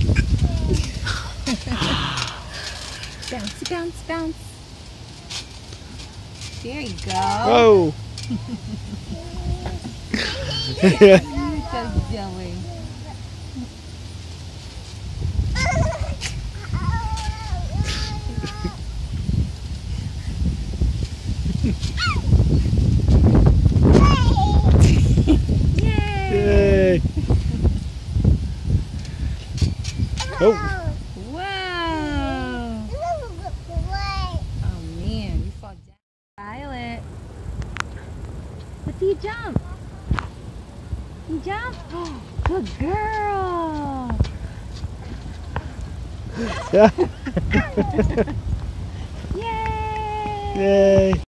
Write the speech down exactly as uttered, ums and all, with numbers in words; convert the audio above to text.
Bounce, bounce, bounce. There you go. Whoa. You're so silly. Yay. Oh. Wow. Oh man, you fall down. Violet. Let's see you jump. You jump? Oh, good girl. Yeah. Yay. Yay.